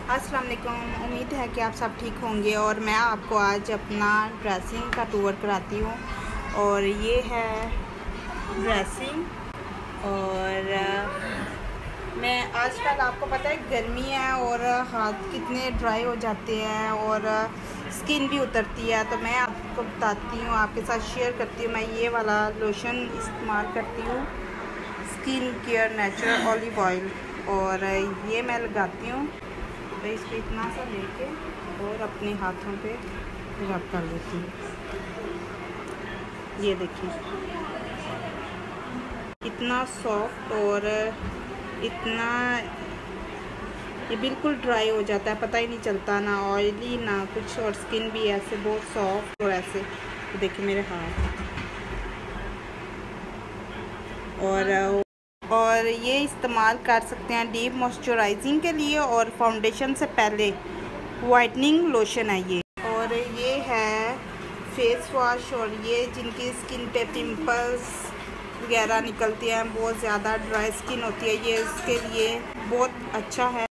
अस्सलाम वालेकुम। उम्मीद है कि आप सब ठीक होंगे और मैं आपको आज अपना ड्रेसिंग का टूर कराती हूँ। और ये है ड्रेसिंग। और मैं आजकल आपको पता है गर्मी है और हाथ कितने ड्राई हो जाते हैं और स्किन भी उतरती है, तो मैं आपको बताती हूँ, आपके साथ शेयर करती हूँ। मैं ये वाला लोशन इस्तेमाल करती हूँ, skin care natural olive oil, और ये मैं लगाती हूँ। तो इसको इतना सा लेके और अपने हाथों पे रब कर लेती हूँ। ये देखिए इतना सॉफ्ट और इतना, ये बिल्कुल ड्राई हो जाता है, पता ही नहीं चलता, ना ऑयली ना कुछ, और स्किन भी ऐसे बहुत सॉफ्ट और ऐसे। तो देखिए मेरे हाथ, और ये इस्तेमाल कर सकते हैं डीप मॉइस्चराइजिंग के लिए और फाउंडेशन से पहले वाइटनिंग लोशन है ये। और ये है फेस वॉश, और ये जिनकी स्किन पे पिंपल्स वगैरह निकलती हैं, बहुत ज़्यादा ड्राई स्किन होती है, ये इसके लिए बहुत अच्छा है।